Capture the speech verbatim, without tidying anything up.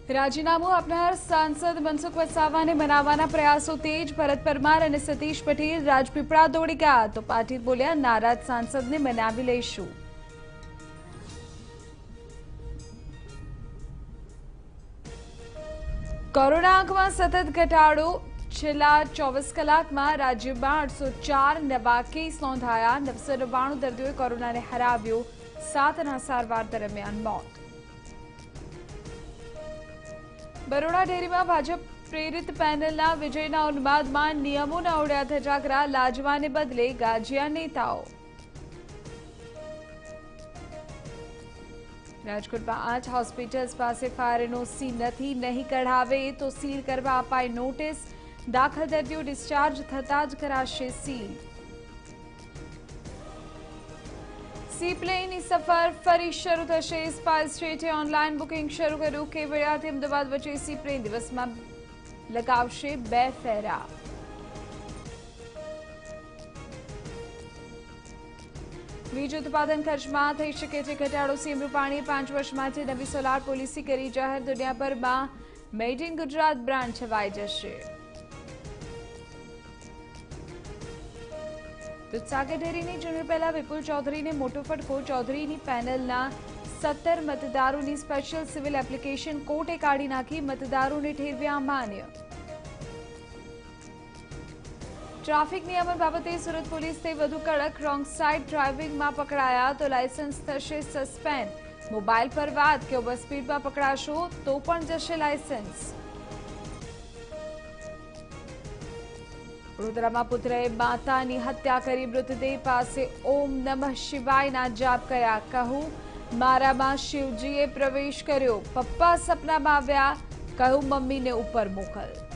રાજીનામું આપનાર સાંસદ મનસુખ વસાવાને મનાવવાના પ્રયાસો તેજ. ભરત પરમાર અને સતીશ પટેલ રાજપીપળા દોડી ગયા તો પાટીલ બોલ્યા, નારાજ સાંસદને મનાવી લઈશું. કોરોના આંકમાં સતત ઘટાડો. છેલ્લા ચોવીસ કલાકમાં રાજ્યમાં આઠસો ચાર નવા કેસ નોંધાયા. નવસો નવ્વાણું દર્દીઓએ કોરોનાને હરાવ્યો. સાતના સારવાર દરમિયાન મોત. બરોડા ડેરીમાં ભાજપ પ્રેરિત પેનલના વિજયના ઉન્માદમાં નિયમોના ઓળ્યા ધજાગરા. લાજવાને બદલે ગાજ્યા નેતાઓ. રાજકોટમાં આઠ હોસ્પિટલ્સ પાસે ફાયર એનઓસી નથી, નહીં કઢાવે તો સીલ કરવા અપાઈ નોટિસ. દાખલ દર્દીઓ ડિસ્ચાર્જ થતાં જ કરાશે સીલ. સી પ્લેનની સફર ફરી શરૂ થશે. સ્પાઇસ જેટે ઓનલાઈન બુકિંગ શરૂ કર્યું. કેવડિયાથી અમદાવાદ વચ્ચે સી પ્લેન દિવસમાં લગાવશે બે ફેરા. વીજ ઉત્પાદન ખર્ચમાં થઈ શકે છે ઘટાડો. સીએમ રૂપાણીએ પાંચ વર્ષ માટે નવી સોલાર પોલિસી કરી જાહેર. દુનિયાભરમાં મેડ ઇન ગુજરાત બ્રાન્ડ છવાઈ જશે. દૂધસાગર ડેરીની ચૂંટણી પહેલા વિપુલ ચૌધરીને મોટો ફટકો. ચૌધરીની પેનલના સત્તર મતદારોની સ્પેશિયલ સિવિલ એપ્લિકેશન કોર્ટે કાઢી નાખી. મતદારોને ઠેરવ્યા અમાન્ય. ટ્રાફિક નિયમન બાબતે સુરત પોલીસથી વધુ કડક. રોંગ સાઇડ ડ્રાઇવિંગમાં પકડાયા તો લાયસન્સ થશે સસ્પેન્ડ. મોબાઈલ પર વાત કે ઓવર સ્પીડમાં પકડાશો તો પણ જશે લાયસન્સ. વડોદરામાં પુત્રએ માતાની હત્યા કરી. મૃતદેહ પાસે ઓમ નમઃ શિવાયના જાપ કર્યા. કહું મારામાં શિવજીએ પ્રવેશ કર્યો. પપ્પા સપનામાં આવ્યા. કહું મમ્મીને ઉપર મોકલ.